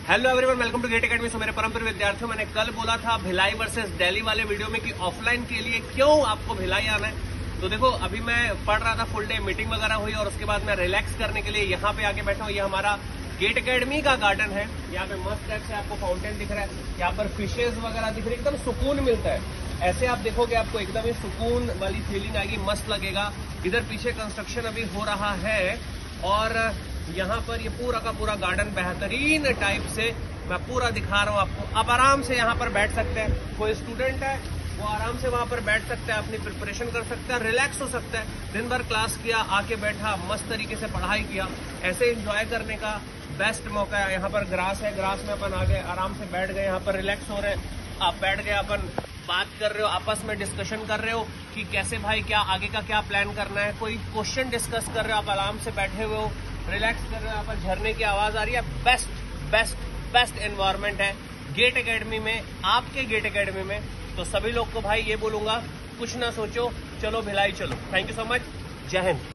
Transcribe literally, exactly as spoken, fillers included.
Hello everyone, welcome to GATE academy. So मेरे परम प्रिय विद्यार्थियों, मैंने कल बोला था भिलाई वर्सेस दिल्ली वाले वीडियो में कि ऑफलाइन के लिए क्यों आपको भिलाई आना है। तो देखो, अभी मैं पढ़ रहा था, फुल डे मीटिंग वगैरह हुई और उसके बाद मैं रिलैक्स करने के लिए यहाँ पे आके बैठा हूँ। ये हमारा गेट एकेडमी का गार्डन है। यहाँ पे मस्त टाइप से आपको फाउंटेन दिख रहा है, यहाँ पर फिशेज वगैरह दिख रही है, एकदम सुकून मिलता है। ऐसे आप देखोगे आपको एकदम ही सुकून वाली फीलिंग आएगी, मस्त लगेगा। इधर पीछे कंस्ट्रक्शन अभी हो रहा है और यहाँ पर ये पूरा का पूरा गार्डन बेहतरीन टाइप से मैं पूरा दिखा रहा हूँ आपको। आप आराम से यहाँ पर बैठ सकते हैं। कोई स्टूडेंट है वो आराम से वहाँ पर बैठ सकता है, अपनी प्रिपरेशन कर सकता है, रिलैक्स हो सकता है। दिन भर क्लास किया, आके बैठा, मस्त तरीके से पढ़ाई किया, ऐसे एंजॉय करने का बेस्ट मौका है। यहाँ पर ग्रास है, ग्रास में अपन आ गए, आराम से बैठ गए, यहाँ पर रिलैक्स हो रहे हैं। आप बैठ गए, अपन बात कर रहे हो, आपस में डिस्कशन कर रहे हो कि कैसे भाई क्या आगे का क्या प्लान करना है। कोई क्वेश्चन डिस्कस कर रहे हो, आप आराम से बैठे हुए हो, रिलैक्स कर रहे हो। यहाँ पर झरने की आवाज आ रही है। बेस्ट बेस्ट बेस्ट एनवायरनमेंट है गेट एकेडमी में, आपके गेट एकेडमी में। तो सभी लोग को भाई ये बोलूंगा, कुछ ना सोचो, चलो भिलाई चलो। थैंक यू सो मच, जय हिंद।